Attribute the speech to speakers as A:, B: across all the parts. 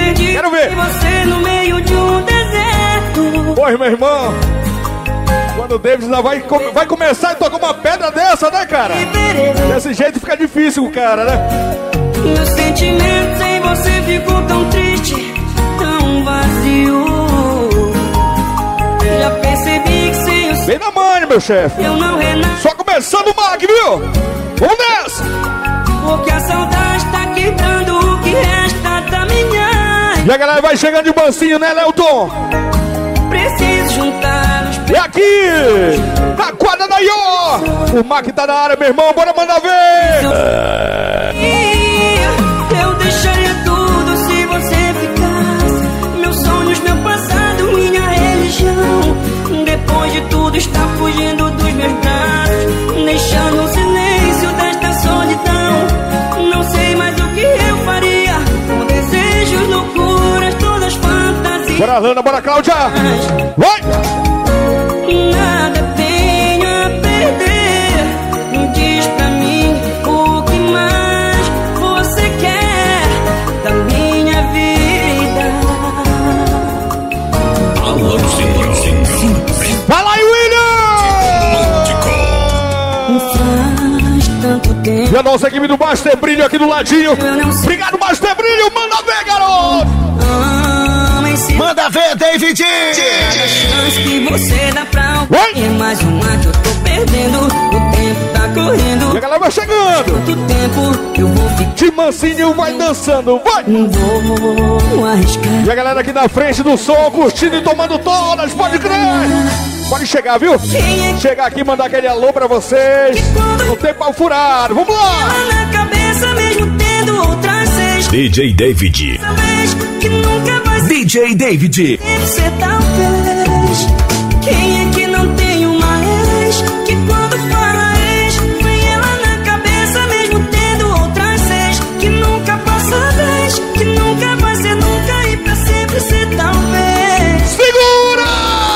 A: perdi.
B: Quero ver.
A: Você no meio de um deserto.
B: Pois, meu irmão, quando o David vai começar a tocar uma pedra dessa, né, cara? Desse jeito fica difícil o cara, né?
A: Meus sentimentos sem você ficou tão triste, tão vazio. Já percebi que sem o
B: Bem na manha, meu chefe.
A: eu não renasço.
B: Só começando o mag, viu? Vamos nessa!
A: Porque a saudade tá quebrando o que resta da minha.
B: E a galera vai chegando de mansinho, né, Lelton?
A: Preciso juntar os
B: E aqui, na quadra da Ió, o Mac tá na área, meu irmão, bora mandar ver!
A: Eu deixaria tudo se você ficasse. Meus sonhos, meu passado, minha religião. Depois de tudo está fugindo dos meus braços, deixando o silêncio desta solidão. Não sei mais o que eu faria, com desejos, loucuras, todas fantasias.
B: Bora, Lana, bora, Cláudia! Vai!
A: Nada tenho a perder. Diz pra mim o que mais você quer da minha vida.
B: Vai lá, William!
A: Faz tanto tempo.
B: E a nossa equipe do Master Brilho aqui do ladinho. Obrigado, Master Brilho! Manda ver, garoto!
C: Manda ver, David!
A: Cada chance que você dá pra alguém
B: Oi?
A: é mais uma que eu tô perdendo. O tempo tá correndo.
B: E a galera vai chegando!
A: Quanto tempo eu vou ficar?
B: De mansinho vai dançando, vai!
A: Não vou arriscar.
B: E a galera aqui na frente do som, curtindo e tomando todas, pode crer! Pode chegar, viu? Chegar aqui e mandar aquele alô pra vocês. Não tem pau furado, vamos lá!
A: Na cabeça mesmo tendo outras seis.
C: DJ David.
A: Talvez que nunca vai ser
C: DJ David.
A: você talvez. Quem é que não tem uma ex? Que quando fala ex, vem ela na cabeça mesmo tendo outras seis. Que nunca passa vez, que nunca vai ser nunca e pra sempre ser talvez.
B: Segura!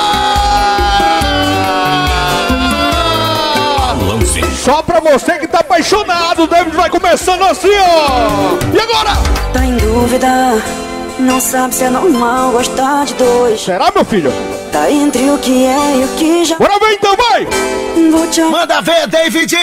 B: Só pra você que tá apaixonado, o David vai começando assim, ó! E agora?
A: Tá em dúvida, não sabe se é normal gostar de dois.
B: Será, meu filho?
A: Tá entre o que é e o que já.
B: Bora ver então, vai!
A: Vou te amar.
C: Manda ver, David!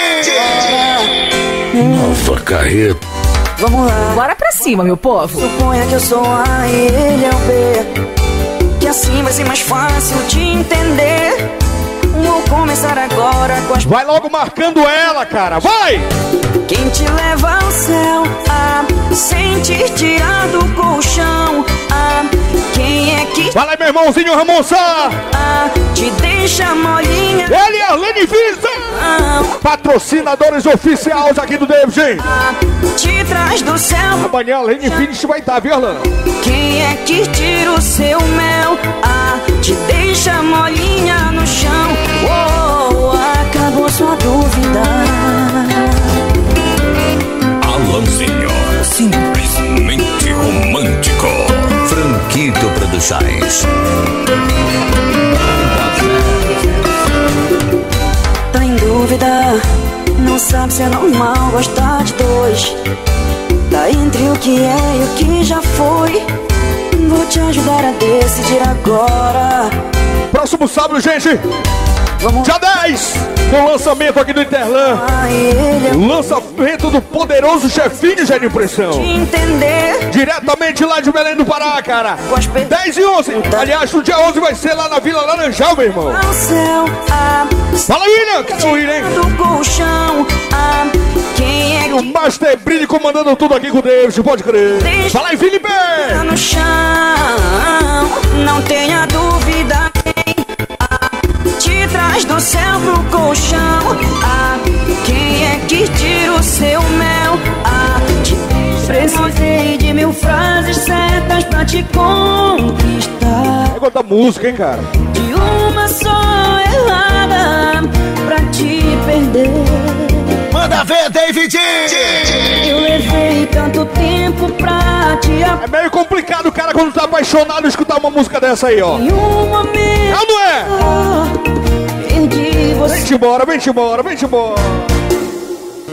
C: Nova carreta.
A: Vamos lá.
D: Bora pra cima, meu povo.
A: Suponha que eu sou A e ele é o B. Que assim vai ser mais fácil de entender. Vou começar agora com as.
B: Vai logo marcando ela, cara, vai!
A: Quem te leva ao céu, sem te tirar do colchão. Quem é que
B: Vai lá, meu irmãozinho Ramon Sá!
A: te deixa molinha?
B: Ele é Arlene Visa! Patrocinadores oficiais aqui do David.
A: Te traz do céu.
B: Amanhã a Arlene Finish vai estar, viu, Arlana?
A: Quem é que tira o seu mel? Te deixa molinha no chão. Acabou sua dúvida.
C: Alanzinho, simplesmente romântico. Franquito Produções.
A: Tá em dúvida, não sabe se é normal gostar de dois. Tá entre o que é e o que já foi. Vou te ajudar a decidir agora.
B: Próximo sábado, gente,
A: Vamos
B: dia 10, com o lançamento aqui do Interlan. Lançamento do poderoso chefinho já de impressão.
A: entender.
B: Diretamente lá de Belém do Pará, cara.
A: Com as
B: 10 e 11. Aliás, no dia 11 vai ser lá na Vila Laranjal, meu irmão.
A: Ao céu,
B: Fala, William. Cadê o William, hein?
A: do colchão. Quem é
B: E o Master Brilho comandando tudo aqui com o David, pode crer. Fala aí, Felipe.
A: que tá no chão? Não tenha dúvida. Te traz do céu pro colchão. Quem é que tira o seu mel? Precisei de 1000 frases certas pra te conquistar.
B: Negócio da música, hein, cara?
A: De uma só errada pra te perder.
C: Manda ver, David!
A: Eu levei tanto tempo pra te
B: É meio complicado, cara, quando tá apaixonado, escutar uma música dessa aí, ó.
A: Em um momento
B: É ou não é?
A: perdi você.
B: Vem-te embora, vem-te embora, vem-te embora.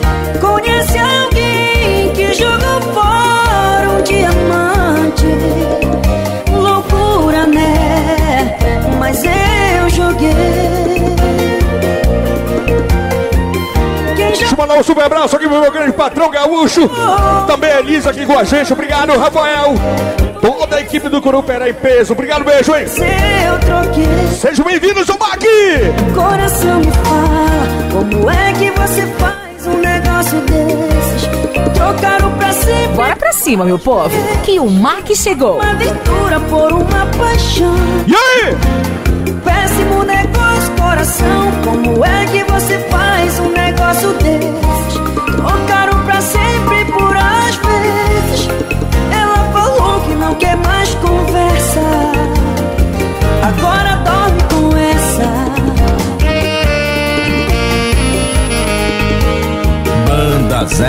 A: Conhece alguém que jogou fora um diamante?
B: mandar um super abraço aqui pro meu grande patrão gaúcho. Também a Elisa aqui com a gente. Obrigado, Rafael. Toda a equipe do Curupera em peso. Obrigado, beijo, hein? Sejam bem-vindos ao Mac.
A: Coração me fala, como é que você faz um negócio desses? Trocaram pra sempre.
D: Bora pra cima, meu povo, que o Mac chegou.
A: Uma aventura por uma paixão.
B: E aí?
A: Péssimo negócio, coração. Como é que você faz um negócio desses? Trocaram pra sempre por às vezes. Ela falou que não quer mais conversa. Agora dorme com essa.
C: Banda 007.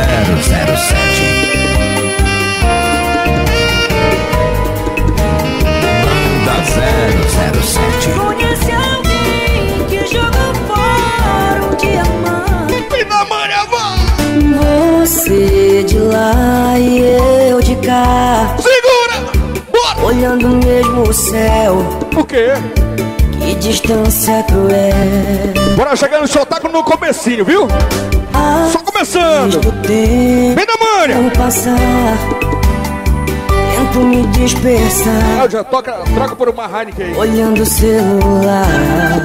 C: Banda 007.
A: Conhece alguém que jogou fora um diamante?
B: Me dá manha, vai!
A: Você de lá e eu de cá,
B: Segura! Bora!
A: olhando mesmo o céu.
B: O quê?
A: Que distância cruel.
B: Bora chegando, só tá no comecinho, viu? Só começando.
A: O tempo
B: Vem da manha!
A: passar, tento me dispersar,
B: Cláudia, troca por uma Heineken aí.
A: olhando o celular.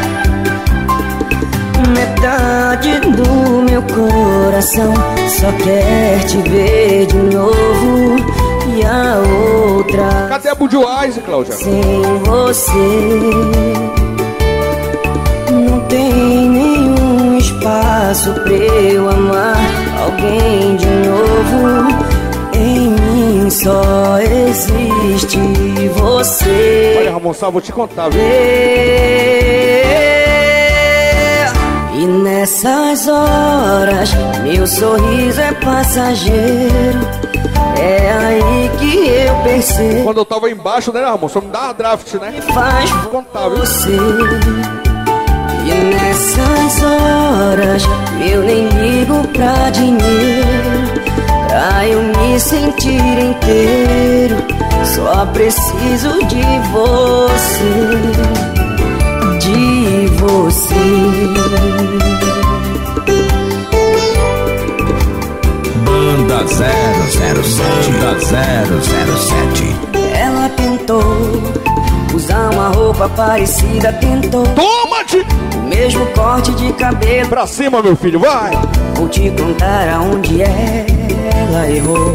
A: Metade do meu coração só quer te ver de novo. E a outra
B: Cadê a Budweiser, Cláudia?
A: sem você. Não tem nenhum espaço pra eu amar alguém de novo. Em mim só existe você.
B: Olha, Ramon Sá, vou te contar, viu?
A: E nessas horas meu sorriso é passageiro. É aí que eu percebo.
B: Quando eu tava embaixo, né, Ramon? Só me dá uma draft, né?
A: Faz
B: Contar, viu?
A: você. E nessas horas eu nem ligo pra dinheiro. Pra eu me sentir inteiro, só preciso de você. De você.
C: Banda 007. Banda 007.
A: Ela tentou usar uma roupa parecida, tentou
B: Toma-te!
A: o mesmo corte de cabelo.
B: Pra cima, meu filho, vai!
A: Vou te contar aonde ela errou.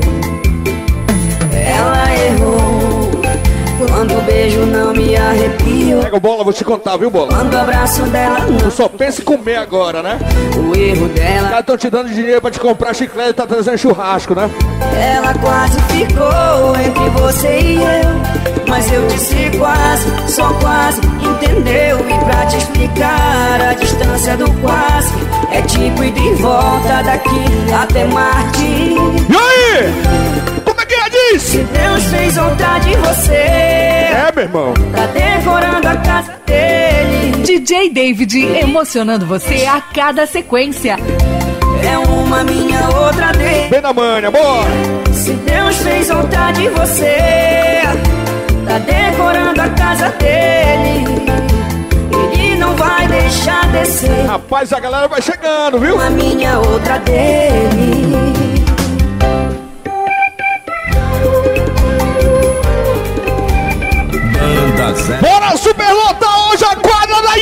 A: Ela errou quando o beijo não me arrepiou.
B: Pega o Bola, vou te contar, viu, Bola?
A: Quando o abraço dela
B: Tu
A: não.
B: só pensa em comer agora, né?
A: O erro
B: Os
A: dela,
B: caras tão te dando dinheiro pra te comprar chiclete e tá trazendo churrasco, né?
A: ela quase ficou entre você e eu. Mas eu disse quase, só quase, entendeu? E pra te explicar a distância do quase, é tipo ir de volta daqui até Marte.
B: E aí? Como é que é disso?
A: Se Deus fez outra de você,
B: É, meu irmão.
A: tá decorando a casa dele.
D: DJ David emocionando você a cada sequência.
A: É uma minha, outra dele.
B: Vem na manha, bora!
A: Se Deus fez outra de você, tá decorando a casa dele. Ele não vai deixar descer.
B: Rapaz, a galera vai chegando, viu?
A: Uma minha, outra dele.
C: Banda 007.
B: Bora, Superlota, hoje a quadra da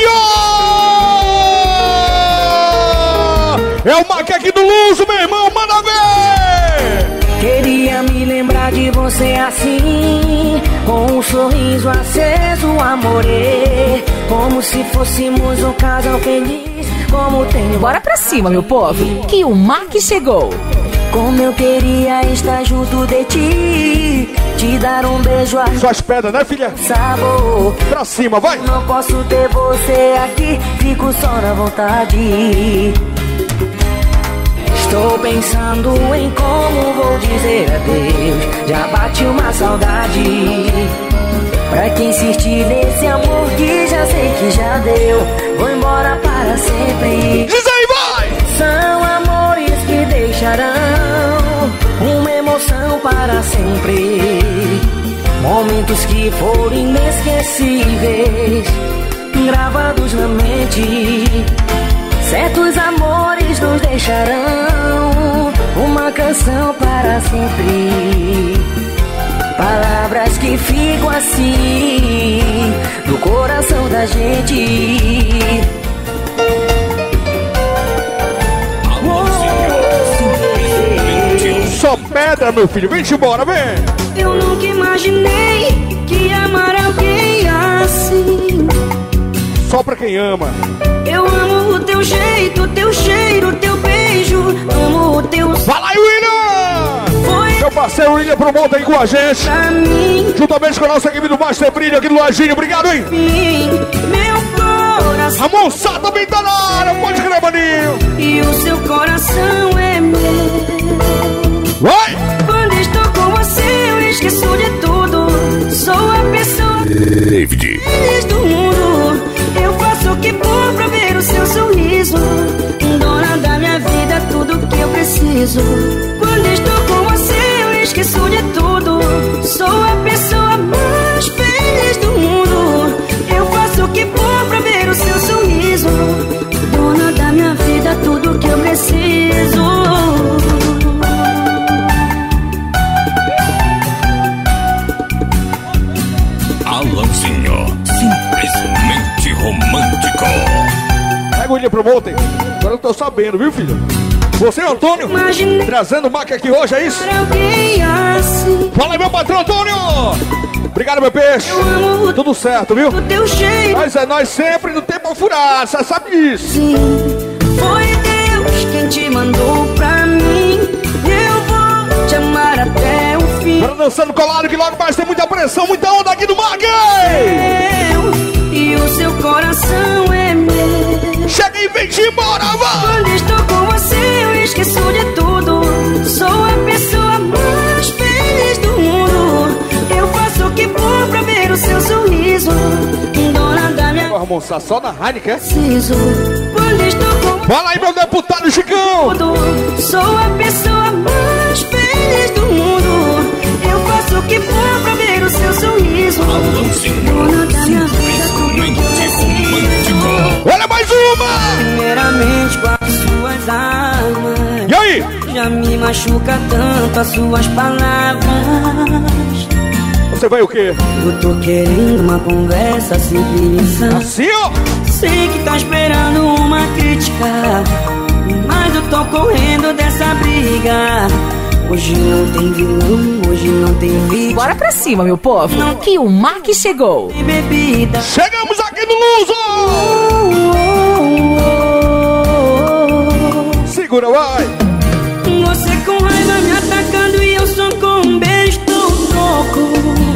B: Iô! É o macaque do Luso, meu irmão, manda ver!
A: Queria me lembrar de você assim, com um sorriso aceso, amorê. Como se fôssemos um casal feliz, como tenho.
D: Bora pra cima, meu povo, que o Mac chegou.
A: Como eu queria estar junto de ti, te dar um beijo a
B: Suas pedras, né, filha?
A: sabor.
B: Pra cima, vai!
A: Não posso ter você aqui, fico só na vontade. Estou pensando em como vou dizer adeus. Já bate uma saudade. Pra quem insistir nesse amor que já sei que já deu, vou embora para sempre.
B: Diz aí, vai!
A: São amores que deixarão uma emoção para sempre. Momentos que foram inesquecíveis, gravados na mente.
E: Certos amores nos deixarão uma canção para sempre. Palavras que ficam assim no coração da gente.
B: Só pedra, meu filho, vem-te embora, vem!
A: Eu nunca imaginei que ia amar alguém assim.
B: Só pra quem ama.
A: Eu amo o teu jeito, o teu cheiro, o teu beijo. Amo o teu...
B: Fala aí, William!
A: Foi
B: Meu parceiro William Promoter aí com a gente.
A: pra mim,
B: Juntamente com a nossa equipe do Master Brilho aqui do Lojinho. Obrigado, hein?
A: meu coração.
B: A moçada também tá na área, pode crer, maninho.
A: E o seu coração é meu.
B: Vai!
A: Quando estou com você eu esqueço de tudo. Sou a pessoa
C: David.
A: feliz do mundo. Eu faço o que for pra ver o seu sorriso. Dona da minha vida, tudo que eu preciso. Quando estou com você eu esqueço de tudo. Sou a pessoa mais feliz do mundo. Eu faço o que for pra ver o seu sorriso. Dona da minha vida, tudo que eu preciso.
C: Alanzinho, simplesmente romântico.
B: Pega o William Promoter. Agora eu tô sabendo, viu, filho? Você, Antônio,
A: Imaginei
B: trazendo o Mac aqui hoje, é isso?
A: alguém assim.
B: Fala aí, meu patrão Antônio! Obrigado, meu peixe.
A: Eu amo
B: Tudo certo, viu?
A: o teu jeito.
B: Mas é nós sempre no tempo furado, você sabe disso.
A: Sim, foi Deus quem te mandou pra mim. Eu vou te amar até o fim.
B: Bora dançando colado que logo mais tem muita pressão, muita onda aqui do Mac!
A: E o seu coração é meu.
B: Chega e vem de embora, vai!
A: Quando estou com você eu esqueço de tudo. Sou a pessoa mais feliz do mundo. Eu faço o que for pra ver o seu sorriso. Dona da minha...
B: Vou almoçar só na Heineken.
A: preciso. Quando estou com
B: Fala aí, meu deputado Chicão!
A: tudo. Sou a pessoa mais feliz do mundo. Eu faço o que for pra ver o seu sorriso.
C: Alanzinho,
A: Dona da minha vida, tudo que eu
C: simplesmente
A: preciso.
C: romântico.
B: Olha mais uma!
A: Primeiramente com as suas armas.
B: E aí?
A: Já me machuca tanto as suas palavras.
B: Você vai o quê?
A: Eu tô querendo uma conversa simples.
B: Assim, ó!
A: Sei que tá esperando uma crítica, mas eu tô correndo dessa briga. Hoje não tem vilão, hoje não tem vítima.
D: Bora pra cima, meu povo, que o Mac chegou.
A: Tem bebida.
B: Chegamos aqui no Luso! Segura, vai!
A: Você com raiva me atacando e eu só com um beijo tô louco.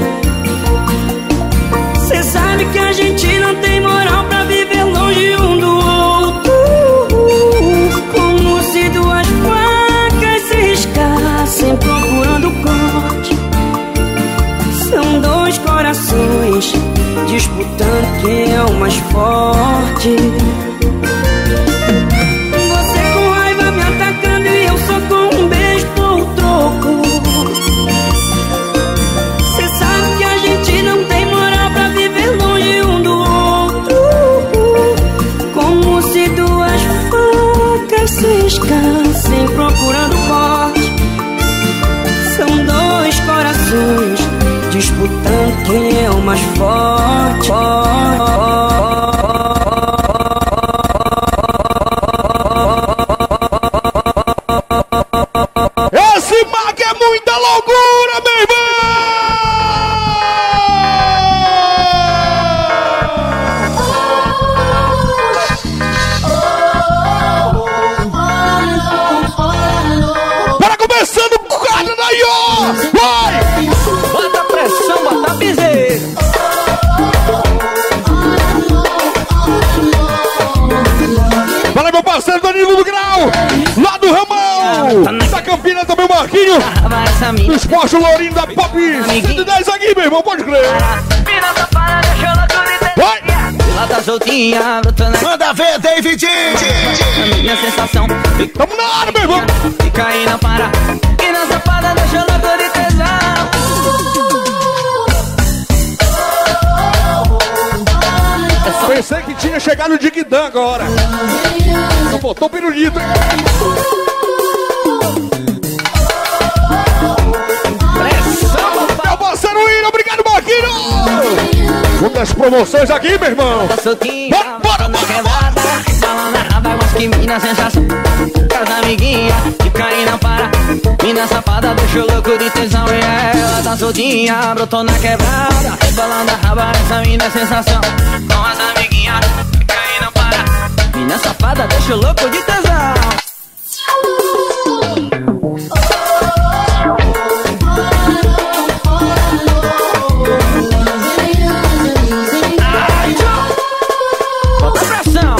A: Cê sabe que a gente não tem moral pra viver longe um do outro. Como se duas facas se riscassem procurando corte. São dois corações disputando quem é o mais forte. Você com raiva me atacando e eu só com um beijo dou o troco. Cê sabe que a gente não tem moral pra viver longe um do outro. Como se duas facas se escassem procurando corte. São dois corações disputando quem é o mais forte.
B: Esse Mac é muita loucura, meu irmão! Bora começando o cara daí, ó! Vai!
A: Bota pressão, bota piseiro.
B: Fala, meu parceiro Danilo do Grau! Lá do Ramão! Da Campina também o Marquinho! Do Esporte Lourinho da Pop 110 aqui, meu irmão, pode crer!
A: Vira safada, deixa eu loucura e
B: Vai!
A: ela tá soltinha, lutando
C: Manda ver, David!
A: a minha sensação.
B: Tamo na área, meu irmão!
A: Fica aí, não para. E na safada, deixa eu loucura e tesão.
B: Pensei que tinha chegar no Digdan agora. Não botou pirulito, hein? Meu parceiro William, obrigado, Marquinhos! Uma das promoções aqui, meu irmão. Bora,
A: Vai, mas que mina sensação. Casa amiguinha, de carinho não para. Mina safada, deixa o louco de tesão. E ela tá soltinha, brotou na quebrada. Balando a raba, essa mina é sensação. Com as amiguinhas, de carinho não para. Mina safada, deixa o louco de tesão. Bota pressão.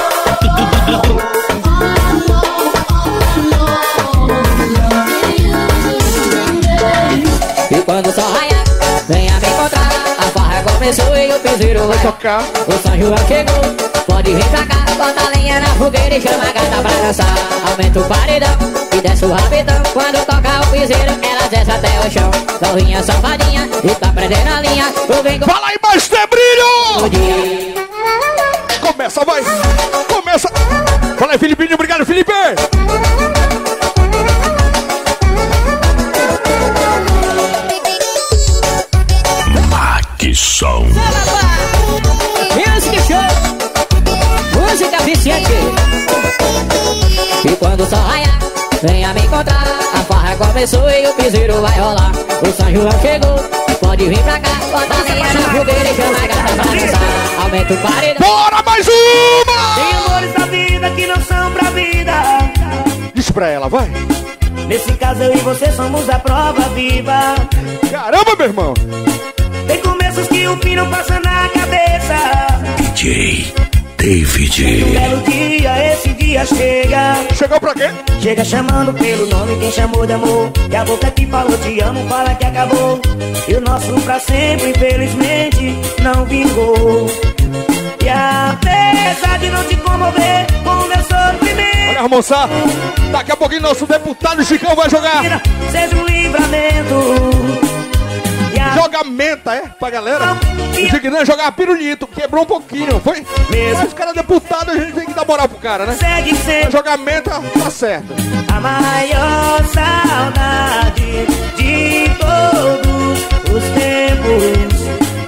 E: E quando só raia, venha me encontrar. A farra começou e o piseiro vai
B: tocar.
E: O São João chegou, pode vir pra cá. Bota a lenha na fogueira e chama a gata pra dançar. Aumenta o paredão e desce o rapidão. Quando toca o piseiro, ela desce até o chão. Novinha safadinha e tá prendendo a linha.
B: Fala aí, Master Brilho! Começa, vai! Começa! Fala aí, Filipinho, obrigado, Felipe!
C: Que som!
E: Música show, música viciante. E quando só raia, venha me encontrar. A farra começou e o piseiro vai rolar. O São João chegou, pode vir pra cá. Bota a lenha na fogueira e chama a gata pra dançar. Aumenta o paredão.
B: Bora, mais uma!
A: Tem amores da vida que não são pra vida.
B: Diz pra ela, vai!
A: Nesse caso eu e você somos a prova viva.
B: Caramba, meu irmão!
A: Tem começos que o fim não passa na cabeça.
C: DJ David.
A: Um belo dia, esse dia chega.
B: Chegou pra quê?
A: Chega chamando pelo nome quem chamou de amor. E a boca que falou te amo fala que acabou. E o nosso pra sempre, infelizmente, não vingou. E apesar de não te comover com o meu sofrimento,
B: olha, moça, daqui a pouquinho nosso deputado Chicão vai jogar.
A: seja um livramento.
B: Joga menta, é? Pra galera. O Dignan jogar pirulito, quebrou um pouquinho, foi?
A: Mesmo.
B: Mas o cara é deputado, a gente tem que dar moral pro cara, né?
A: Segue sempre
B: Jogar menta, tá certo.
A: a maior saudade de todos os tempos.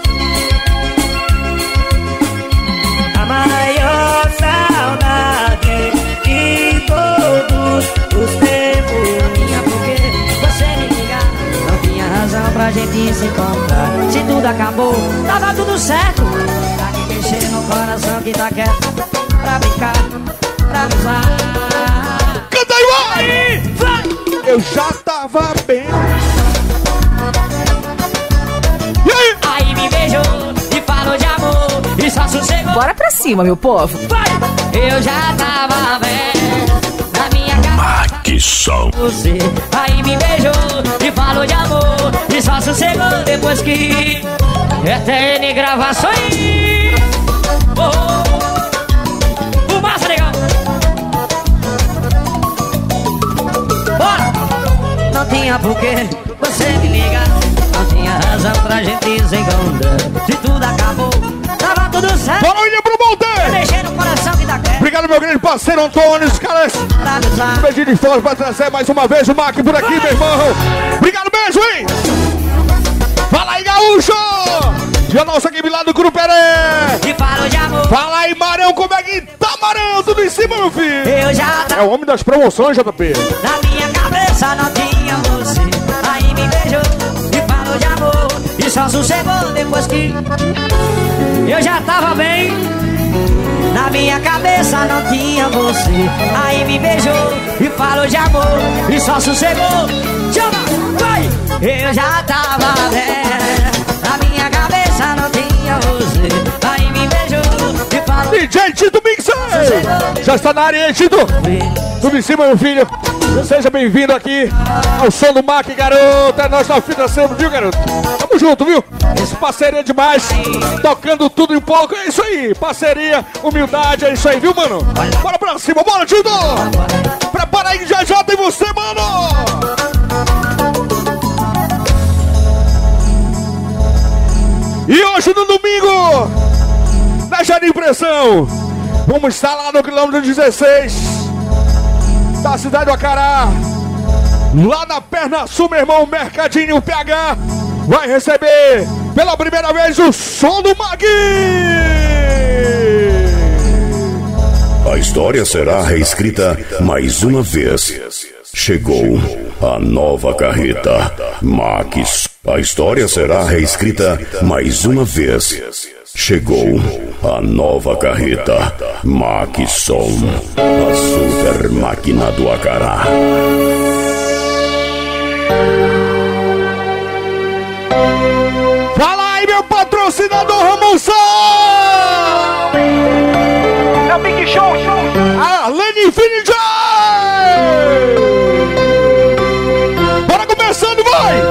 A: A maior saudade de todos os tempos. Não tinha por que você me ligar, não tinha razão pra gente se encontrar. Se tudo acabou, tava tudo certo. Pra que mexer no coração que tá quieto, pra brincar, pra usar.
B: Canta aí, vai! Eu já tava bem. E aí?
A: Aí me beijou e falou de amor e só sossegou.
D: Bora pra cima, meu povo.
A: Vai! Eu já tava vendo na minha cabeça
C: Que som!
A: você. Aí me beijou e falou de amor e só sossegou depois que eterna gravações. Oh, o massa legal. Bora! Não tinha porquê você me ligar, não tinha razão pra gente se encontrar. Se tudo acabou, tava tudo certo.
B: Bora, William, pro Monte!
A: Deixei no coração que tá quieto.
B: Obrigado, meu grande parceiro Antônio, os caras.
A: Pra avisar.
B: Um beijinho de forte pra trazer mais uma vez o Mac por aqui, meu irmão. Obrigado, beijo, hein? Fala aí, Gaúcho! E a nossa equipe lá do Curuperé.
A: E falou de amor.
B: Fala aí, Marão, como é que tá, Marão? Tudo em cima, meu filho?
A: Eu já
B: É o homem das promoções, JP.
A: na minha cabeça não tinha você. Aí me beijou e falou de amor e só sossegou depois que eu já tava bem. Na minha cabeça não tinha você. Aí me beijou e falou de amor e só sossegou. Chama, vai! Eu já tava bem. Na minha cabeça não tinha você. Aí me beijou e falou.
B: DJ Tito Mixer! Já está na área, hein, Tito? Tudo em cima, meu filho. Seja bem-vindo aqui ao som do Mac, garoto. É nós na fita sempre, viu, garoto? Tamo junto, viu? Esse parceria demais. Tocando tudo em pouco. É isso aí. Parceria, humildade, é isso aí, viu, mano? Bora pra cima, bora, Tito! Prepara aí, já tem você, mano! E hoje no domingo, nas loja de impressão. Vamos estar lá no quilômetro 16 da cidade do Acará. Lá na Perna Sul, meu irmão, Mercadinho PH vai receber pela primeira vez o som do Mag.
C: A história será reescrita mais uma vez. Chegou a nova carreta, Max. A história será reescrita mais uma vez. Chegou a nova carreta, Maxson, a super máquina do Acará.
B: Fala aí, meu patrocinador Ramonção!
F: É o Big Show,
B: Arlene Infinity! Bora começando, vai!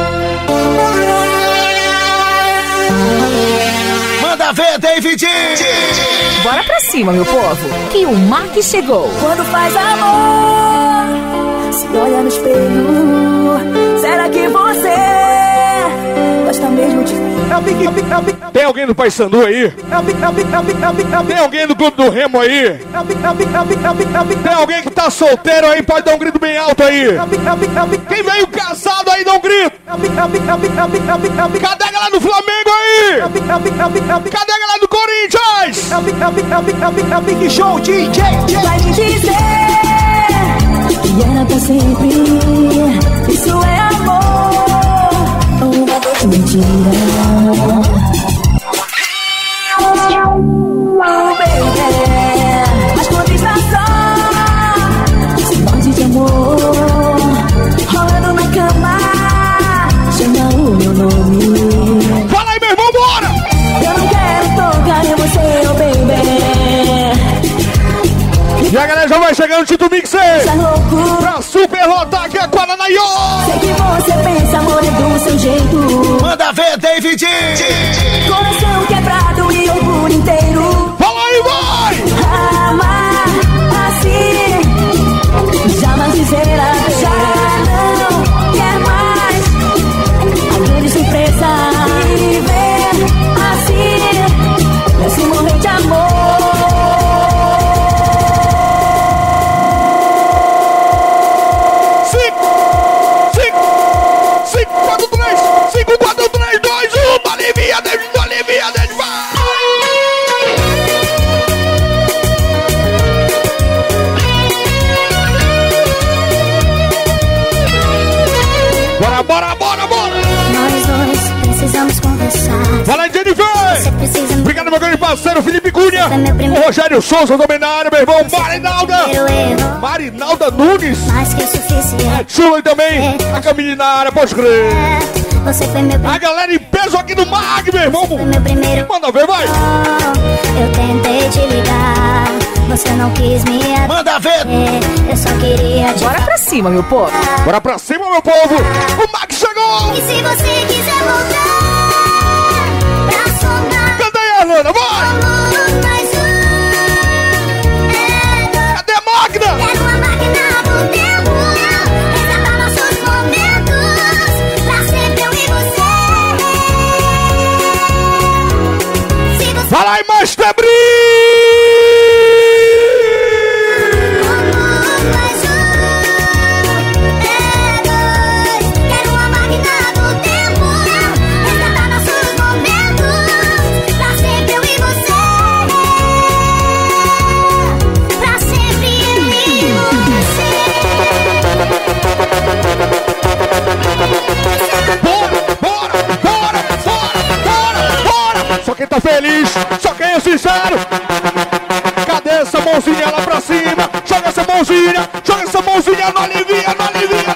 F: Manda ver, David!
D: Bora pra cima, meu povo, que o Mac chegou.
A: Quando faz amor, se olha no espelho, será que você gosta mesmo de mim?
B: Tem alguém do Paysandu aí? Tem alguém do Clube do Remo aí? Tem alguém que tá solteiro aí? Pode dar um grito bem alto aí. Quem veio casado aí, dá um grito. Cadê a galera do Flamengo aí? Cadê a galera do Corinthians?
F: Big Show, DJ!
A: Vai me dizer que era pra sempre. Isso é amor ou uma vez mentira? Oh, baby, mas conversação se pode de amor, rolando na cama, chama o meu nome.
B: Fala aí, meu irmão, bora!
A: Eu não quero tocar em você, oh baby.
B: E a galera já vai chegando, Tito Mixer!
A: Tá louco?
B: Pra superlotar aqui a Guaranaiô!
A: Sei que você pensa, amor, é do seu jeito.
F: Manda ver, David!
A: Coração quebrado e orgulho inteiro.
B: Fala aí, vai!
A: Amar assim, jamais dizer já não quer mais. Aquele surpresa, viver assim, eu se morrer de amor.
B: 5, 4, 3, 2, 1, alivia, David, vai! Bora!
G: Nós dois precisamos conversar.
B: Fala aí, Jennifer!
G: Você precisa me
B: Obrigado, meu grande parceiro, Felipe Cunha! O Rogério Souza, também na área, meu irmão, Marinalda!
G: erro,
B: Marinalda Nunes!
G: mais que o suficiente.
B: Chula também, a Camille na área, pode crer!
G: Você foi meu
B: A
G: primeiro.
B: galera em peso aqui no Mag, meu irmão!
G: Foi meu primeiro.
B: Manda ver, vai!
G: Eu tentei te ligar, você não quis me atender.
F: Manda ver!
G: Eu só queria te
D: Bora pra cima, meu povo.
B: Bora pra cima, meu povo! O Mag chegou!
G: E se você quiser voltar pra somar
B: Canta aí, Alana, vai!
G: amor mais
B: Cadê a máquina?
G: quero uma máquina do tempo, resgatar nossos momentos, pra sempre eu e você. Se você
B: Fala aí, Master Bri!
G: amor mais dois, quero uma máquina do tempo, resgatar nossos momentos, pra sempre eu e você. Pra sempre eu e você.
B: Bora! Só quem tá feliz, só quem é sincero. Cadê essa mãozinha lá pra cima? Joga essa mãozinha no alivia, no alivia.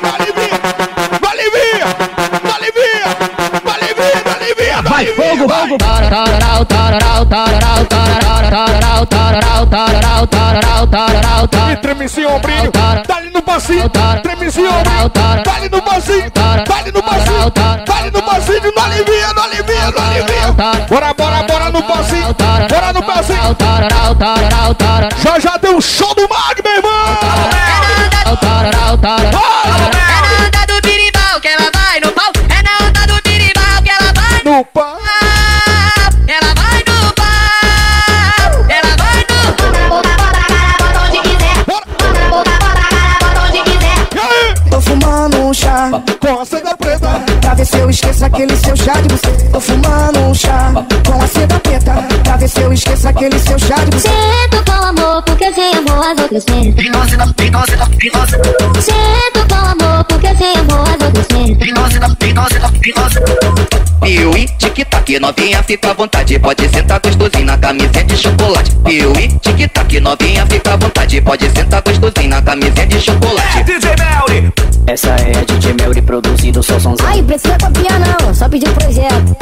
B: Vai, fogo! E treme esse ombrinho, dá-lhe no passinho. Treme esse ombrinho, dá-lhe no passinho. No alivia. Bora no passinho. Já tem um show do Mag, meu irmão.
E: É na onda do birimbau que ela vai no pau. É na onda do birimbau que ela vai
B: No pau.
E: Ela vai no pau.
H: ver se eu esqueço aquele seu chá de você. Tô fumando um chá com a seda preta, pra ver se eu esqueço aquele seu chá de você.
G: Sinto com amor, porque sem amor as outras têm. Sinto com amor, porque sem amor as outras têm.
I: Piuí, tic-tac, novinha, fica à vontade. Pode sentar gostosinho na camisinha de chocolate. Piuí, tic-tac, novinha, fica à vontade. Pode sentar gostosinho na camisinha de chocolate.
F: É DJ Melly.
E: Essa é a DJ Melly produzindo o somzão.
G: Ai, precisa copiar não, só pedir projeto.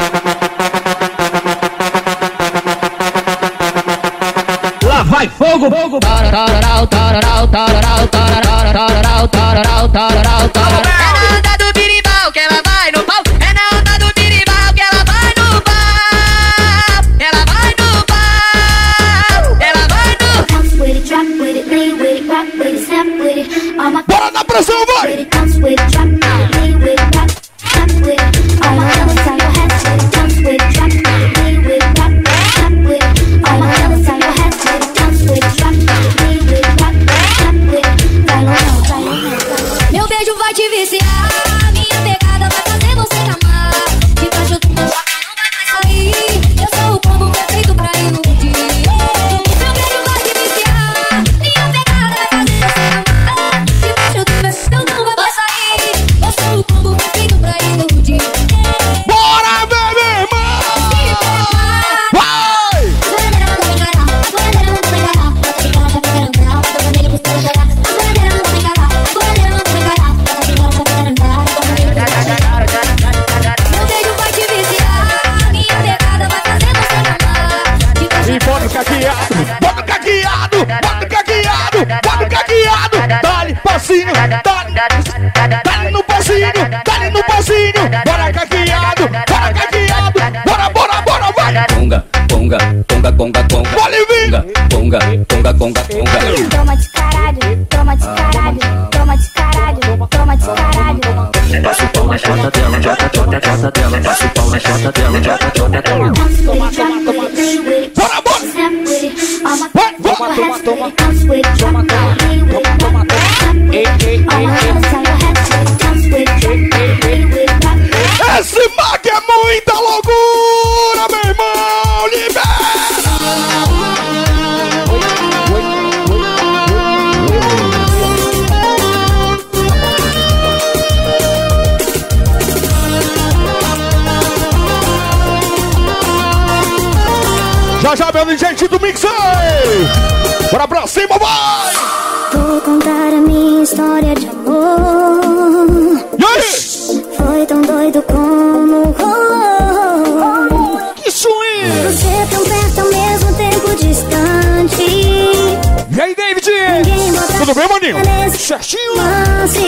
B: Lá vai fogo, fogo.
E: É na onda do birimbau que ela vai no pau. É na onda do birimbau que ela vai no pau. Ela vai no pau. Ela vai no pau.
G: Bounce with it, drop with it, lean with it, rock with it, snap with it. All my
B: Bora na pressão, vai!
G: bounce with it, drop with it, lean with it, rock, snap with it. All my levels on your head with it, bounce with it, drop with it, lean with it, rock, snap with it. All my levels on your head with it, bounce with it, drop with it, lean with it, rock, snap with it. Vai low, vai low. Meu beijo vai te viciar, minha pegada vai fazer você amar. Debaixo do meu choque nunca vai sair. Eu sou o combo perfeito pra iludir. Meu beijo vai te viciar, minha pegada vai fazer você amar. Debaixo do meu choque nunca vai sair. Eu sou o combo perfeito pra iludir.
B: Bora, bebê, irmão! Vai!
G: Meu beijo vai te viciar, minha pegada vai fazer você amar.
B: E bota o caqueado, bota o caqueado, bota o caqueado, bota o caqueado. Dá-lhe passinho, dá-lhe no passinho, dá-lhe no passinho. Bora caqueado, bora caqueado, bora, bora, bora, vai.
E: Conga, conga, conga, conga, conga.
B: Bora, Livinho.
E: Conga, conga, conga, conga.
G: Toma de caralho, toma de caralho, toma de caralho, toma de caralho.
E: Passa o pau na chota dela, jota, jota, jota dela. Passa o pau na chota dela, jota, jota dela.
B: Bora, bora. Vai, vai. Esse Mac é muita loucura, meu irmão. Libera. Já já, meu gente do Mixer. Bora pra cima, vai.
G: Vou contar a minha história de amor.
B: E aí?
G: Foi tão doido como
B: Que swing.
G: você tão perto ao mesmo tempo distante.
B: E aí, David?
G: Ninguém bota
B: Tudo bem, maninho?
G: nesse
B: Certinho?
G: lance.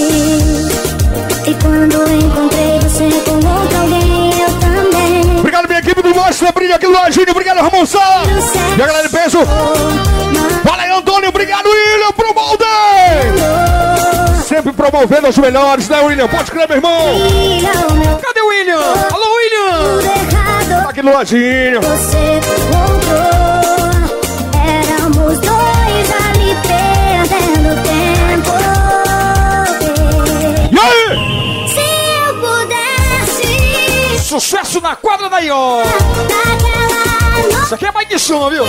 G: E quando encontrei você com outro alguém, eu também.
B: Obrigado, minha equipe do Mostra Brilho aqui no Lojinho. Obrigado, Ramon Sala. E a galera de peso. Fala aí, Antônio. Obrigado, William, pro molde. Sempre promovendo os melhores, né, William? Pode crer, meu irmão. Cadê o William? Alô, William. Tá aqui no Lojinho.
G: Você voltou. Éramos dois ali perdendo tempo.
B: E aí?
G: Se eu pudesse.
B: Sucesso na quadra da Ion. Isso aqui é mais de som, viu?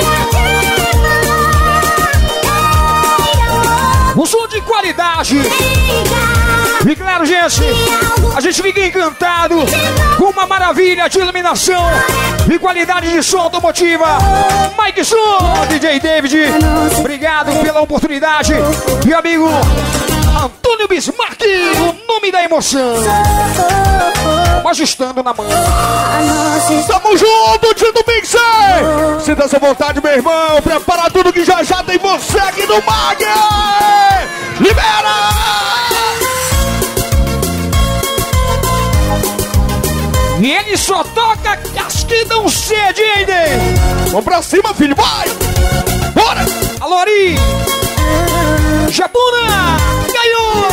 B: Um som de qualidade. E claro, gente, a gente fica encantado com uma maravilha de iluminação e qualidade de som automotiva. Mike Som, DJ David, obrigado pela oportunidade. E amigo Antônio Bismarck, o nome da emoção. Ajustando na mão. Tamo junto, tio do Mixer. Sinta essa vontade, meu irmão. Prepara tudo que já já tem você aqui no Mag. Libera! E ele só toca que não cede, hein, Dê? Vamos pra cima, filho, vai! Bora! Alô, Ari! Jabuna! Ganhou!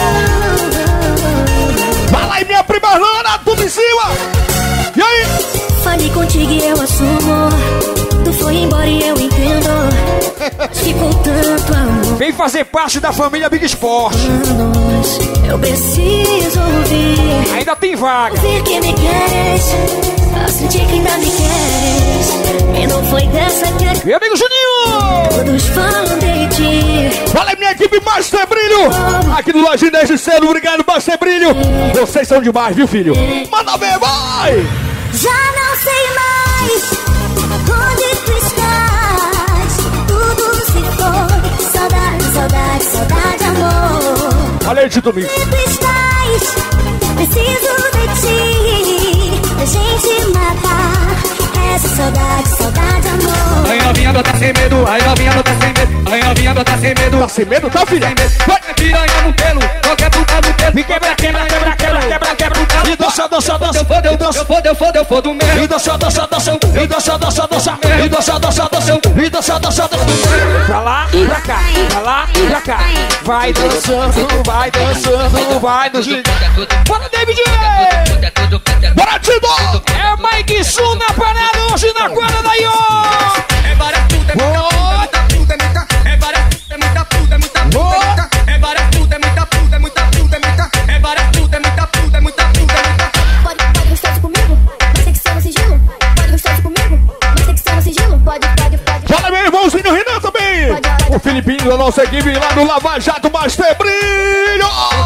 B: Vai lá, minha prima Lana, tudo em cima! E aí?
G: Falei contigo e eu assumo. Tu foi embora e eu entendo. Ficou tanto amor.
B: Vem fazer parte da família Big Sport.
G: Eu preciso ouvir.
B: Ainda tem vaga.
G: Ouvir que me queres, sentir que ainda me queres. E não foi dessa que
B: Meu amigo Juninho!
G: todos falam de ti.
B: Fala, minha equipe Master Brilho! Aqui do Lojinha desde cedo, obrigado, Master Brilho! Vocês são demais, viu, filho? Manda ver, vai!
G: Já não sei mais onde tu estás. Tudo se foi. Saudade, saudade, saudade, amor.
B: Olha aí, Tito Mix.
G: Onde tu estás? Preciso de ti. Da gente matar essa saudade, saudade, amor.
I: Ai, novinha, tá sem medo. Ai, novinha, tá sem medo. Ai, novinha, tá sem medo.
B: Tá sem medo, tá, filha?
I: Vai, piranha no pelo. Qualquer puta no pelo.
B: Me quebra, quebra, quebra, quebra, quebra, quebra. E dança, dança, dança.
I: Eu fodo mesmo.
B: E dança, dança, dança. E dança, dança, dança. E dança, dança, dança. E dança, dança, dança. Pra lá e pra cá. Pra lá e pra cá. Vai dançando, vai dançando, vai dançando. Bora, David! Bora, Tito! É Mike Sun na parada hoje na quadra da Iô!
I: É várias puta, é muita puta, é muita. É várias puta, é muita puta, é muita puta. É várias puta, é muita puta, é muita puta, é muita. É várias puta, é muita puta, é muita puta, é muita.
G: Pode gostar comigo, mas tem que ser no sigilo. Pode gostar comigo, mas tem que ser no sigilo. Pode.
B: Fala, meu irmãozinho Renan também! O Filipinho da nossa equipe lá no Lava Jato Master Brilho!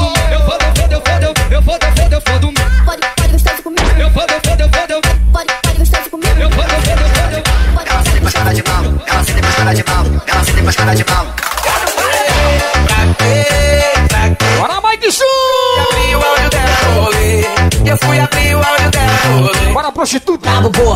I: Eu fodo.
G: Pode gostar comigo.
I: Eu fodo.
G: Pode gostar comigo.
I: Eu fodo.
J: Ela se depois cara de mal, ela se depois cara de mal, ela se depois cara de mal.
B: Bora, Mike Sun!
J: Abri o áudio dela no rolê, eu fui abrir o áudio dela no rolê.
B: Bora, prostituta!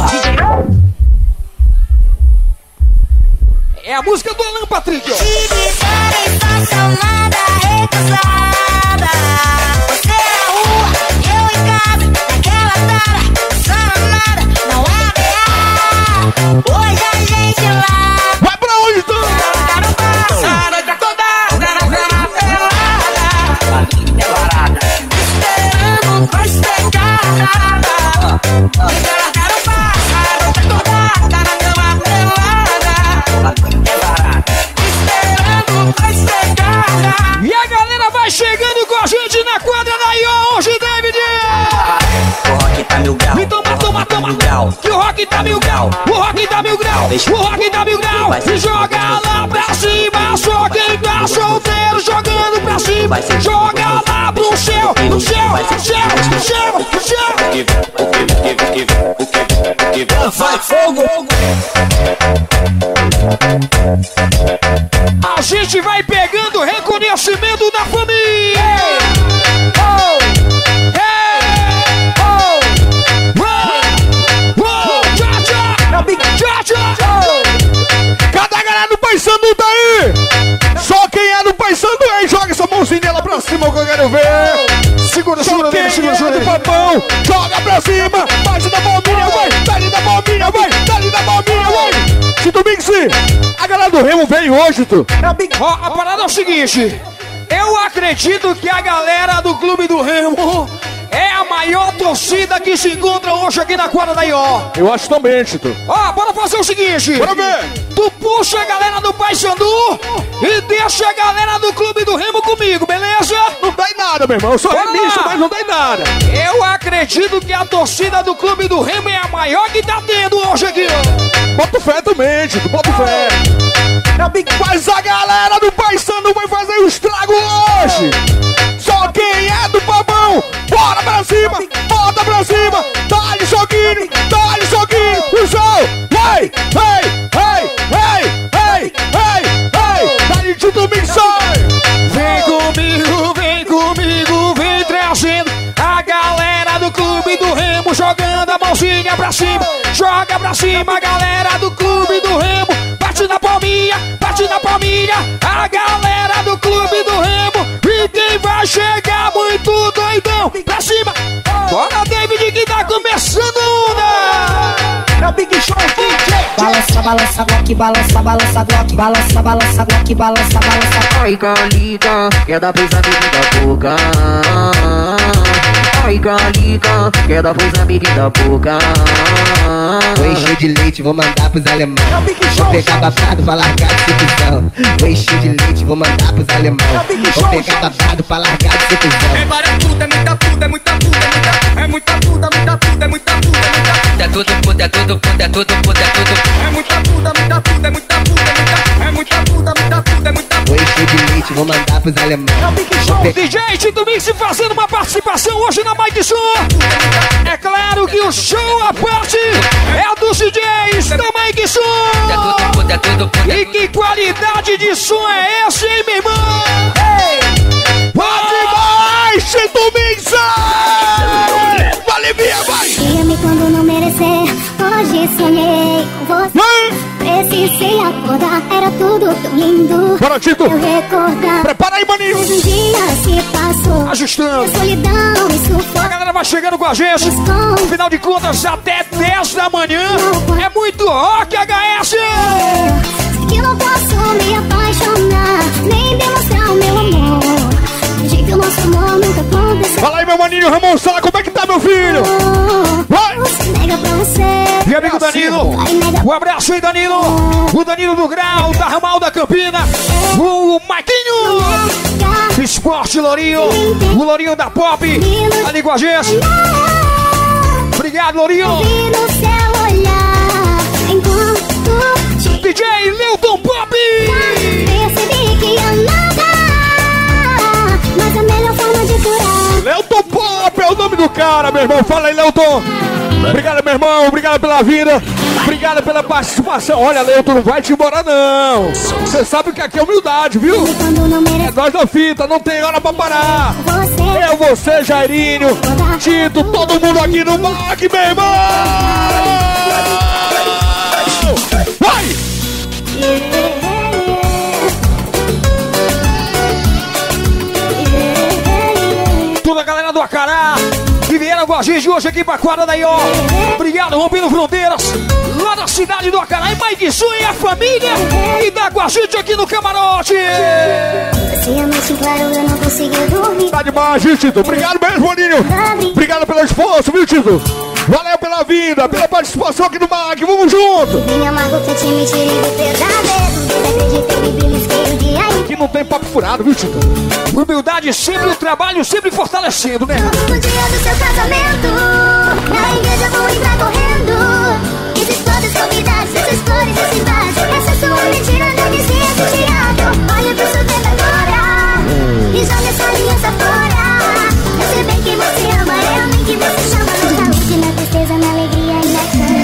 B: É a música do Alan Patrick!
G: Se disserem façam nada recusada. Você na rua, eu em casa, naquela tara, só nada, não é real. Hoje a gente lá.
B: Vai pra onde, então?
G: Tá no bar,
J: A noite toda, tá na cama pelada. É barata.
G: esperando pra especada.
J: Tá no bar, a noite toda, tá na cama pelada. É barata.
G: Esperando pra especada.
B: E a galera vai chegando com a gente na quadra da Iô hoje, David!
J: O rock tá mil grau.
B: Então toma. Que o rock tá mil grau. O rock tá mil grau. O rock tá mil grau. E joga lá pra cima. Só quem tá solteiro jogando pra cima. Joga lá pro céu. No céu.
J: Vai fogo.
B: A gente vai pegando reconhecimento da família. Cada galera do Paysandu tá aí. Só quem é do Paysandu aí, joga essa mãozinha dela pra cima que eu quero ver. Segura do papão, joga pra cima. Bate da bombinha, vai. Dali da bombinha, vai. Tito Mix, a galera do Remo veio hoje, tu. Ó, a parada é o seguinte. Eu acredito que a galera do Clube do Remo é a maior torcida que se encontra hoje aqui na quadra da Ió. Eu acho também, Tito. Ó, bora fazer o seguinte. Bora ver. Tu puxa a galera do Paysandu e deixa a galera do Clube do Remo comigo, beleza? Não dá em nada, meu irmão. Eu sou remista, mas não dá em nada. Eu acredito que a torcida do Clube do Remo é a maior que tá tendo hoje aqui, ó. Bota fé também, Tito. Bota fé. Mas a galera do Paysandu vai fazer o estrago hoje. Só quem é do Pavão, bora pra cima, bota pra cima. Dá-lhe soquinho, o sol. Vai, dá-lhe Tito Mix. Vem comigo, vem trazendo a galera do Clube do Remo, jogando a mãozinha pra cima. Joga pra cima, a galera do Clube do Remo. Bate na palminha, a galera do Clube do Remo. E quem vai chegar muito doidão pra cima. Bora, David, que tá começando a
F: É o Big Show DJ.
H: Balança, Glock, balança, Glock, balança, Glock, balança.
E: Ai, Calita, quer dar brisa da boca. Ai, calica, queda foi zambique da boca.
K: Vou encher de leite, vou mandar pros alemão. Vou pegar babado pra largar de sedução. Vou encher de leite, vou mandar pros alemão. Vou pegar babado pra largar de sedução.
J: É várias puta, é muita puta, é muita puta, é muita puta, muita puta, é muita puta, é tudo puta, é tudo puta, é tudo puta, é tudo. É muita puta, muita puta, é muita puta, é muita puta, muita puta, é muita puta.
K: Vou encher de leite, vou mandar pros alemão.
B: DJ Tito Mix fazendo uma participação hoje na Mike Show. É claro que o show à parte é dos DJs da Mike Show. E que qualidade de som é esse, hein, meu irmão? Pode mais, Tito Mix! Vale, minha, vai!
G: Dia-me quando não merecer, hoje sonhei com você. Precisei acordar, era tudo tão lindo.
B: Bora, Tito!
G: Eu recordar.
B: Prepara aí, maninho!
G: Mas um dia se passou.
B: Ajustando.
G: A solidão me sufocou.
B: A galera vai chegando com a gente. Afinal de contas, até 10 da manhã. É muito rock, HS!
G: Que não posso me apaixonar, nem demonstrar o meu amor. De que o nosso amor nunca aconteceu.
B: Fala aí, meu maninho Ramon Sala, como é que tá, meu filho? Vai!
G: Nega pra você.
B: E amigo Danilo, um abraço aí, Danilo. O Danilo do Grau, da Ramal da Campina. O Marquinho, Esporte Lourinho. O Lourinho da Pop, ali com a gente. Obrigado, Lourinho. DJ Leuton Pop.
G: Percebi que ia nadar, mas a melhor forma de curar.
B: Leuton Pop é o nome do cara, meu irmão. Fala aí, Leuton. Obrigado, meu irmão. Obrigado pela vida. Obrigado pela participação. Olha, Leuton, não vai te embora, não. Você sabe que aqui é humildade, viu? É nós da fita, não tem hora pra parar. Eu, você, Jairinho, Tito, todo mundo aqui no MAC, meu irmão. Vai! Toda a galera do Acará que vieram com a gente hoje aqui pra quadra daí, ó. Obrigado, Rompendo Fronteiras, lá da cidade do Acará. E Mike Sun e a família que tá com a gente aqui no camarote. Tá demais, viu, Tito? Obrigado mesmo, Boninho. Obrigado pelo esforço, viu, Tito? Valeu pela vinda, pela participação aqui no MAC. Vamos junto! Aqui não tem papo furado, viu, Tito? Humildade sempre, o trabalho sempre fortalecendo, né?
G: No dia do seu casamento, na igreja vou entrar correndo. Esses todos convidados, essas flores, esses vasos. Essa sua mentira não dizia que te amo. Olha pro seu dedo agora e joga essa aliança fora. Eu sei bem que você ama, eu nem que você chama. Na saúde, na tristeza, na alegria e na canta.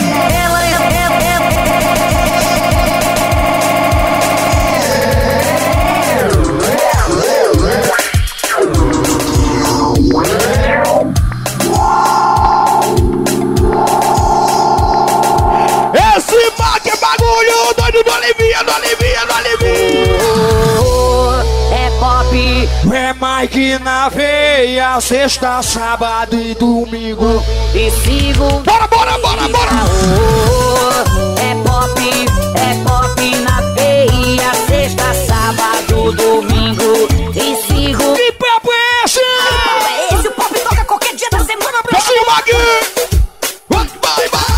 B: Esse MAC é bagulho doido do Alivia, do Alivia, do Alivia.
E: É pop.
B: É Mike na veia, sexta, sábado e domingo.
E: E sigo.
B: Bora, bora, bora, bora.
E: É pop na veia, sexta, sábado, domingo. E sigo.
B: Que papo é esse?
E: Esse o pop toca qualquer dia da semana.
B: Esse é o MAC. Vai, vai, vai.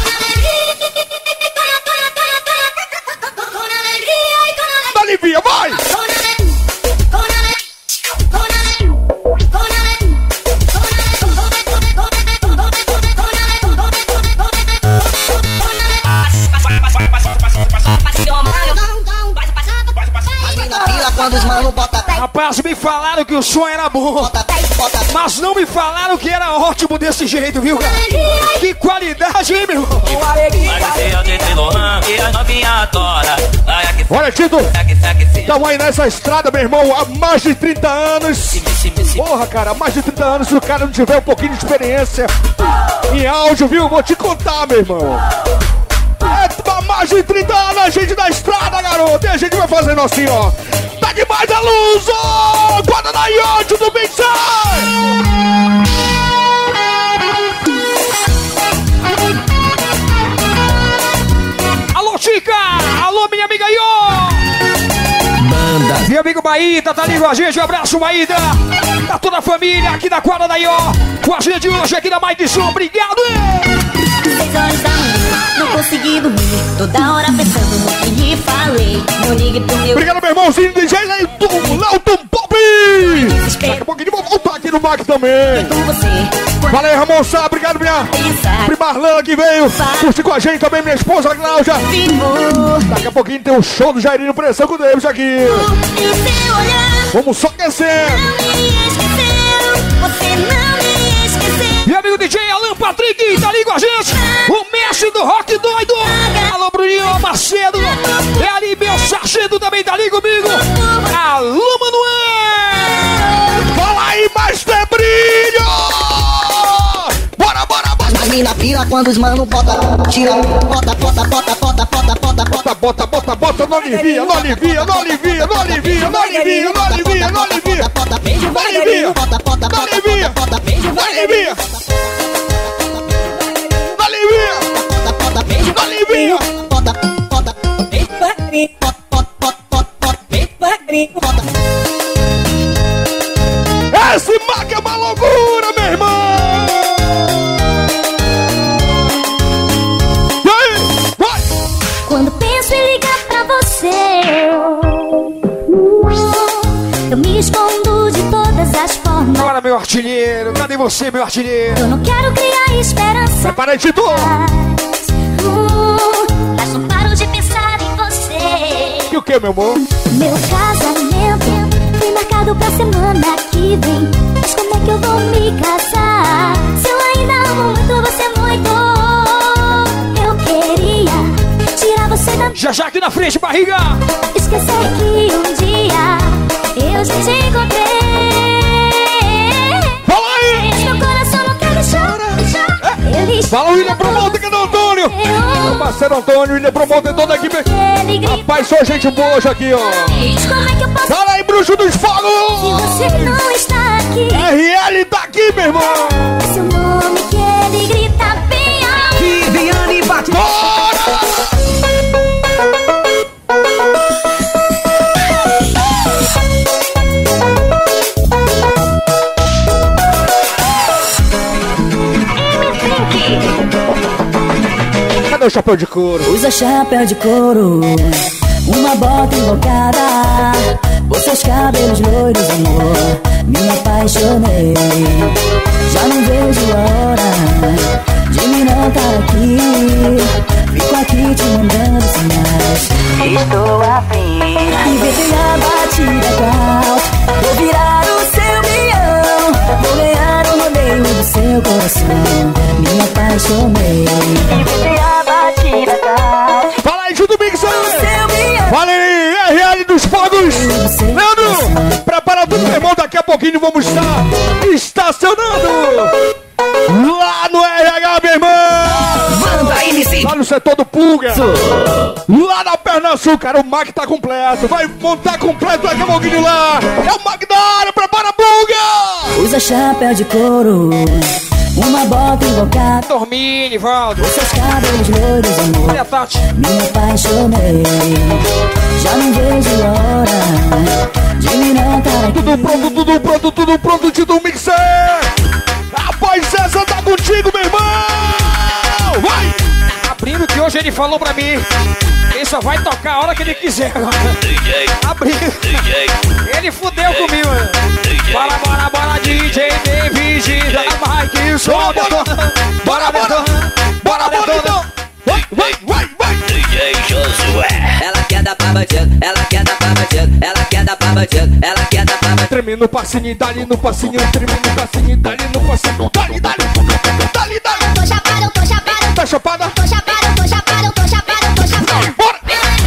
B: Alivia, vai! Rapaz, me falaram que o som era bom, mas não me falaram que era ótimo desse jeito, viu, cara? Que qualidade, hein, meu irmão? Olha, Tito, estamos aí nessa estrada, meu irmão, há mais de 30 anos. Porra, cara, há mais de 30 anos, se o cara não tiver um pouquinho de experiência em áudio, viu? Vou te contar, meu irmão. Há mais de 30 anos a gente na estrada, garoto. E a gente vai fazendo assim, ó. Tá demais a luz, ó. Guarda na iote do Big Sai. Alô, Chica. Alô, minha amiga Iô.
K: Manda.
B: Meu amigo amigo Maída, tá ali com a gente. Um abraço, Maída. Tá toda a família aqui da quadra da Ió. Com a gente hoje aqui da Mais de Som. Obrigado,
G: 6 horas da manhã, não consegui dormir. Toda hora pensando no que lhe falei. Não ligue pro meu.
B: Obrigado, meu irmãozinho DJ Lelton Pop. Daqui a pouquinho vou voltar aqui no Mac também. Valeu, Ramon Sá. Obrigado, minha prima Arlana que veio curtir com a gente também, minha esposa Cláudia. Daqui a pouquinho tem um show do Jairinho Pressão com o Davis aqui. Vamos só aquecer. E amigo DJ Alan Patrick tá ali com a gente. O mestre do rock doido. Alô, Bruninho Macedo. É ali, meu sargento também tá ali comigo. Alô, Manuel. Fala aí, Master Brilho. Bora, bora, bora.
H: As mina pira quando os mano bota, tira, bota, bota, bota, bota, bota, bota,
B: bota, bota, bota, bota, não alivia, não alivia, não alivia, não alivia, não alivia, não alivia, não alivia, não alivia, não alivia, não alivia, não alivia, não alivia. Esse Mac é uma loucura, meu irmão.
G: Quando penso em ligar pra você, eu me escondo de todas as formas.
B: Bora, meu artilheiro, cadê você, meu artilheiro?
G: Eu não quero criar esperança.
B: Prepara aí, Tito.
G: Mas não paro de pensar em você.
B: E o que, meu amor?
G: Meu casamento foi marcado pra semana que vem. Mas como é que eu vou me casar? Se eu ainda amo muito você muito, eu queria você da...
B: Já aqui na frente, barriga.
G: Esquecer que um dia eu já te encontrei.
B: Fala aí.
G: Mas meu coração não quer deixar.
B: Fala o William Promoter, cadê o Antônio? Meu parceiro Antônio, William Promoter, toda a equipe. Rapaz, só gente boa hoje aqui, ó.
G: Como é que eu posso...
B: Fala aí, bruxo dos fogos.
G: Se você não está aqui,
B: RL tá aqui, meu irmão.
G: Seu nome que ele grita bem alto.
F: Viviane bate.
B: Bora! Cadê o chapéu de couro?
L: Usa chapéu de couro, uma bota invocada, os seus cabelos loiros, amor, me apaixonei. Já não vejo a hora de me notar aqui. Fico aqui te mandando sinais. Estou afim de ver a batida calma. Vou virar o seu leão, vou ganhar o rodeio do seu coração. Me apaixonei de ver a batida calma.
B: Fala aí, Judo Mixer! Fala aí, RL dos Fogos! Leandro, prepara tudo, meu irmão. Daqui a pouquinho vamos estar estacionando lá no RH, meu irmão! Lá no setor do Pulga! Lá na Perna Sul, cara, o Mac tá completo! Vai montar completo daqui a pouquinho lá! É o Mac da área, prepara a Pulga!
L: Usa chapéu de couro, uma bota invocada.
B: Dormine, Valdo!
L: Os seus cabelos loiros, amor,
B: olha a Tati.
L: Me apaixonei. Já não vejo a hora de me notar aqui.
B: Tudo pronto, Tito Mixer! Rapaz, essa tá contigo, meu irmão! Vai! Abrindo que hoje ele falou pra mim. Ele só vai tocar a hora que ele quiser agora. Abrindo. Ele fudeu comigo. Bora, DJ David. Vai que sobe. Bora, então. Vai.
E: DJ Josué. Ela quer dar pra bandido, ela quer dar pra bandido, ela quer dar pra bandido, ela quer dar pra bandido.
B: Treme no passinho, dali no passinho, treme no passinho, dali no passinho, dali.
G: Tô chapada.
B: Tá chapada?
G: Tô chapada.
B: Bora!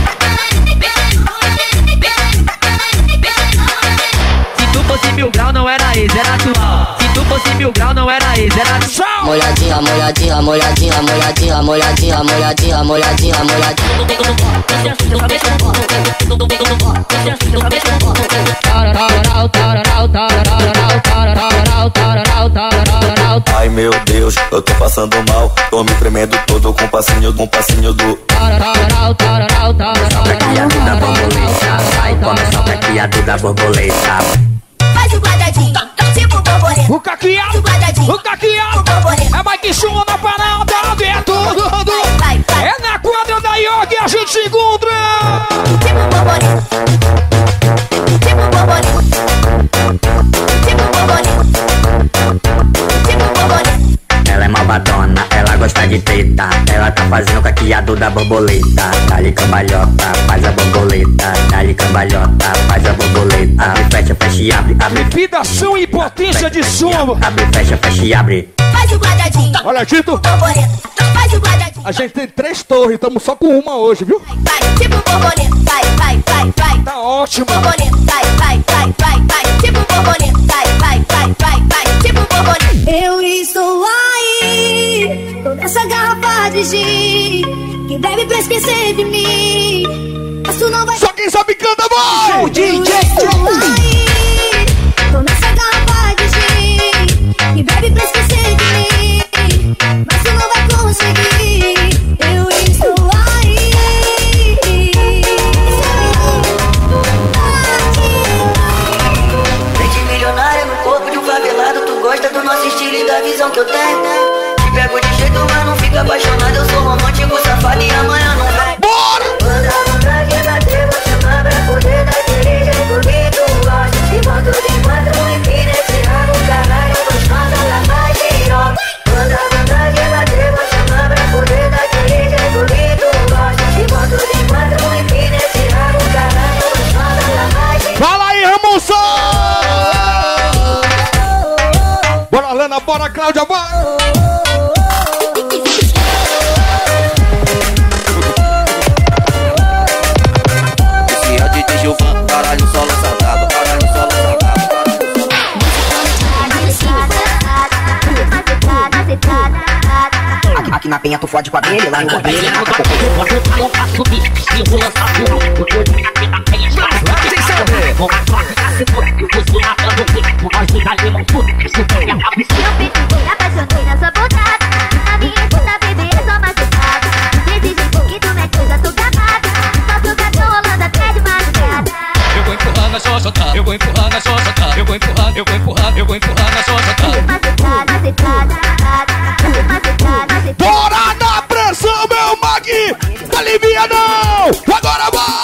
E: Se tu fosse 1000 graus não era ex, era atual. Se tu fosse 1000 graus não era ex, era atual.
L: Molhadinha,
E: molhadinha, molhadinha, molhadinha, molhadinha, molhadinha, molhadinha, molhadinha.
M: Ai meu Deus, eu tô passando mal. Tô me tremendo todo com passinho do.
N: Caqueado da borboleta, vai começar o caqueado da borboleta.
G: Faz o quadradinho, tipo borboleta.
B: O caqueado é Mike Show na parada aberto. É na quadra da York a gente se encontra.
G: Tipo borboleta. Tipo borboleta. Tipo borboleta. Tipo borboleta.
N: Ela é malvadona, ela gosta de treta. Ela tá fazendo o caqueado da borboleta. Dá-lhe cambalhota, faz a borboleta. Dá-lhe cambalhota, faz a borboleta. Abre, fecha, fecha e abre, abre.
B: Vibração e potência de som.
N: Abre, fecha e abre.
G: Faz o quadradinho.
B: Olha, Tito.
G: Borboleta. Faz o quadradinho.
B: A gente tem 3 torres, estamos só com uma hoje, viu?
G: Vai, tipo borboleta. Vai, vai, vai, vai.
B: Tá ótimo.
G: Borboleta. Vai, vai, vai, vai, vai. Tipo borboleta. Vai, vai, vai, vai, vai. Tipo borboleta.
O: Eu estou aí, tô nessa garrafa de gin que bebe pra esquecer de mim. Mas tu não vai.
B: Só quem sabe canta, vai!
O: Eu estou aí, tô nessa garrafa de gin que bebe pra esquecer de mim. Mas tu não vai conseguir. Eu estou aí.
P: Mente milionária no corpo de um favelado. Tu gosta do nosso estilo e da visão que eu tenho. Te pego de jeito, mas não fica apaixonado. Eu sou romântico, safado e amanhã não vai.
B: Bora!
P: Manda vontade de bater, vou chamar pra poder daquele jeito que tu gosta. Te boto de quatro e vira esse rabo, caralho, gostosa, lá vai giroca. Manda vontade de bater, vou chamar pra poder daquele jeito que tu gosta. Te boto de quatro e vira esse rabo, caralho, gostosa, lá vai giroca.
B: Fala aí, Ramonção! Bora, Lana, bora, Cláudia, bora!
M: Esse é o DJ Gilvan, caralho, solo salgado, caralho, solo salgado.
K: Aqui na penha tu fode com a dele, lá no cabelo.
G: Apaixonei na sua bondade. Na minha puta bebê é só machucado. Desejo que tu me coisa, tô gamada. Nosso gato rolando até de madrugada.
J: Eu vou empurrar na sua socada. Eu vou empurrar na sua socada. Eu vou empurrar, eu vou empurrar, eu vou empurrar na sua socada.
B: Bora na pressão, meu Mag! Alivia não! Agora vai!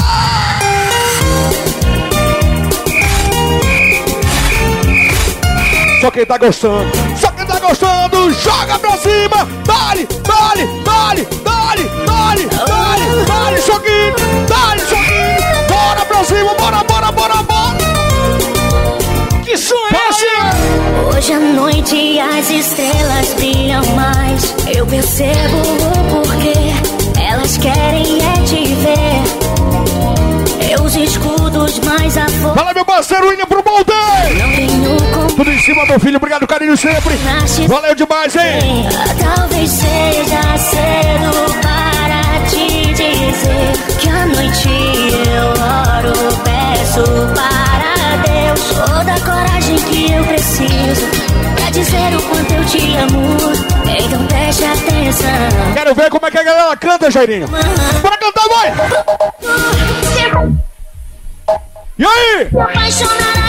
B: Só quem tá gostando, joga pra cima! Dale, dale, dale, dale, dale, dale, dale, Choquinho! Dale, Choquinho! Bora pra cima, bora, bora, bora, bora! Que som é esse?
O: Hoje à noite as estrelas brilham mais. Eu percebo o porquê. Elas querem é te ver. Os escudos mais a força.
B: Fala, meu parceiro, William pro Molde! Tudo em cima, meu filho, obrigado, carinho sempre. Valeu demais, hein?
O: Talvez seja cedo para te dizer que à noite eu oro, peço para Deus toda a coragem que eu preciso pra dizer o quanto eu te amo. Então preste atenção.
B: Quero ver como é que a galera canta, Jairinho. Bora cantar, vai! E aí?
O: Me apaixonar